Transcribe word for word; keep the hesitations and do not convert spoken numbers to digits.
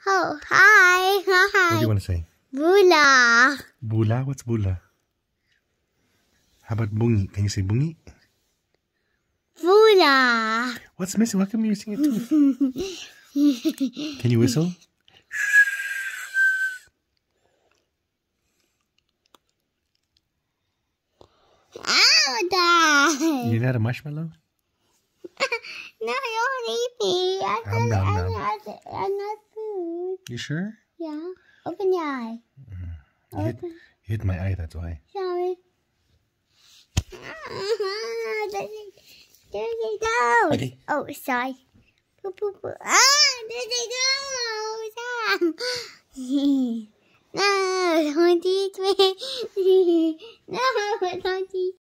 Oh, hi. Hi. What do you want to say? Bula. Bula? What's bula? How about bungi? Can you say bungi? Bula. What's missing? Why come you're using it too? Can you whistle? Ow, Dad. You're not a marshmallow? No, don't eat me. I'm, Nom, not, nom, I'm, nom. not, I'm not food. You sure? Yeah. Open your eye. You hit, Open. you hit my eye, that's why. Sorry. Ah, there it, there it goes. Okay. Oh, sorry. Poo, poo, poo. Ah, there it goes. Ah. No, don't eat me. No, don't eat